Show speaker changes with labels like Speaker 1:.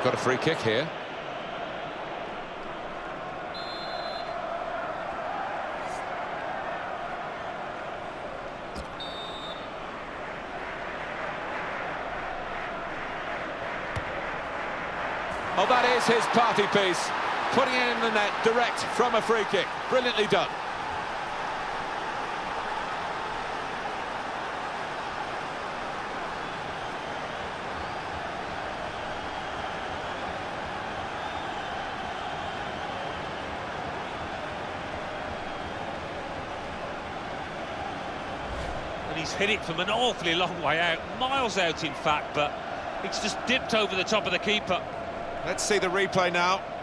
Speaker 1: got a free kick here. Oh, that is his party piece, putting it in the net direct from a free kick. Brilliantly done.
Speaker 2: And he's hit it from an awfully long way out, miles out in fact, but it's just dipped over the top of the keeper.
Speaker 1: Let's see the replay now.